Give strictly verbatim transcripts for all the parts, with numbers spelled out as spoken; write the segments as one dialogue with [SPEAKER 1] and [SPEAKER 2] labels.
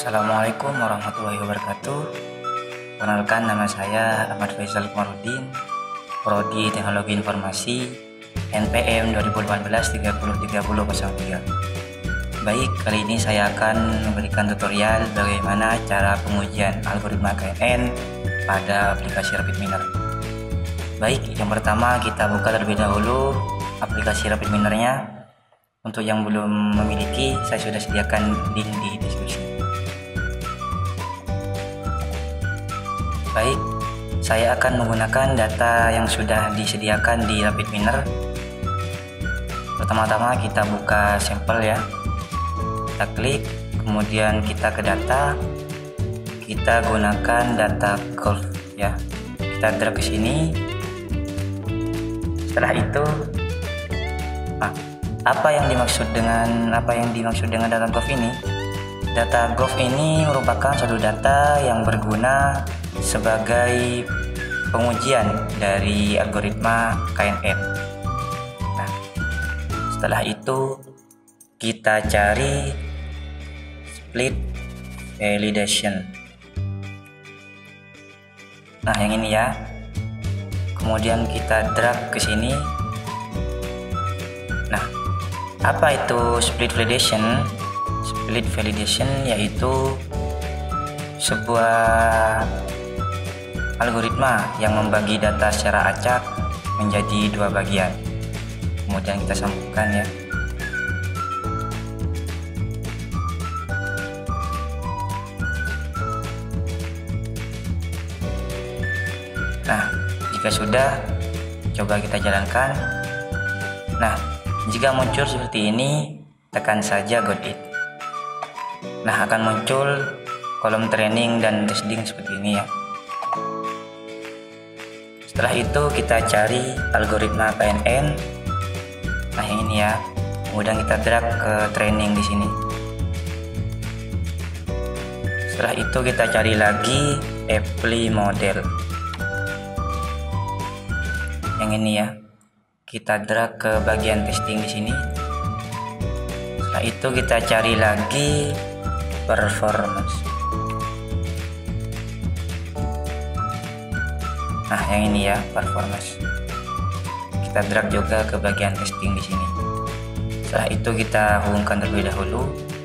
[SPEAKER 1] Assalamualaikum warahmatullahi wabarakatuh. Perkenalkan, nama saya Ahmad Faisal Komarudin, Prodi Teknologi Informasi, N P M dua ribu delapan belas tiga puluh tiga puluh nol tiga. Baik, kali ini saya akan memberikan tutorial bagaimana cara pengujian algoritma K N N pada aplikasi RapidMiner. Baik, yang pertama kita buka terlebih dahulu aplikasi RapidMiner-nya. Untuk yang belum memiliki, saya sudah sediakan link di deskripsi. Baik, saya akan menggunakan data yang sudah disediakan di RapidMiner. Pertama-tama kita buka sampel ya. Kita klik, kemudian kita ke data. Kita gunakan data golf ya. Kita drag ke sini. Setelah itu, nah, apa yang dimaksud dengan apa yang dimaksud dengan data golf ini? Data golf ini merupakan suatu data yang berguna sebagai pengujian dari algoritma K N N. Nah, setelah itu kita cari split validation. Nah, yang ini ya. Kemudian kita drag ke sini. Nah, apa itu split validation? Split validation yaitu sebuah algoritma yang membagi data secara acak menjadi dua bagian. Kemudian kita sambungkan ya. Nah, jika sudah, coba kita jalankan. Nah, jika muncul seperti ini, tekan saja Got It. Nah, akan muncul kolom training dan testing seperti ini ya. Setelah itu kita cari algoritma K N N. Nah, yang ini ya. Kemudian kita drag ke training di sini. Setelah itu kita cari lagi apply model. Yang ini ya. Kita drag ke bagian testing di sini. Setelah itu kita cari lagi performance. Nah, yang ini ya, performance. Kita drag juga ke bagian testing di sini. Setelah itu kita hubungkan terlebih dahulu.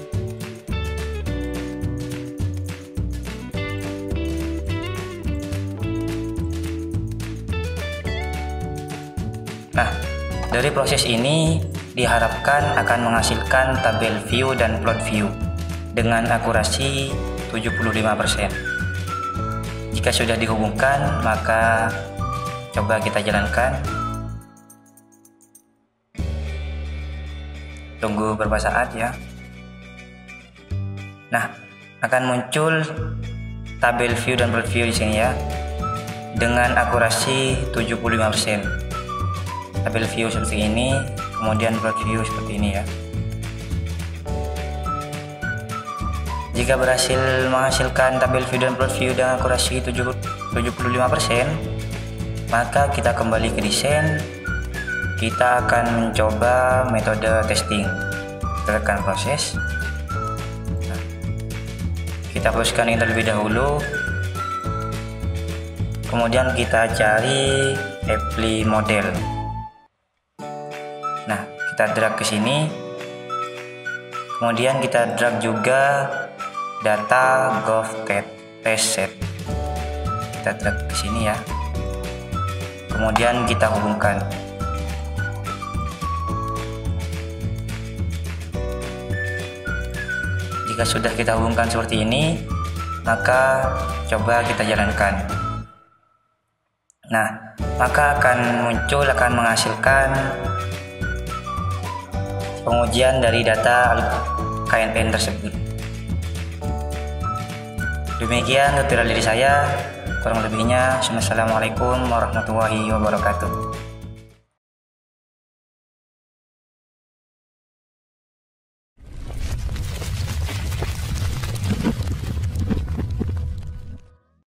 [SPEAKER 1] Nah, dari proses ini diharapkan akan menghasilkan tabel view dan plot view dengan akurasi tujuh puluh lima persen. Jika sudah dihubungkan, maka coba kita jalankan. Tunggu beberapa saat ya. Nah, akan muncul tabel view dan plot view di sini ya, dengan akurasi tujuh puluh lima persen. Tabel view seperti ini, kemudian plot view seperti ini ya. Jika berhasil menghasilkan tabel view dan plot view dengan akurasi tujuh puluh lima persen, maka kita kembali ke desain. Kita akan mencoba metode testing. Kita tekan proses. Nah, kita hapuskan yang terlebih dahulu. Kemudian kita cari apply model. Nah, kita drag ke sini. Kemudian kita drag juga data golf test set. Kita drag ke sini ya. Kemudian kita hubungkan. Jika sudah kita hubungkan seperti ini, maka coba kita jalankan. Nah, maka akan muncul akan menghasilkan pengujian dari data K N N tersebut. Demikian tutorial dari saya. Kurang lebihnya, Assalamualaikum warahmatullahi wabarakatuh.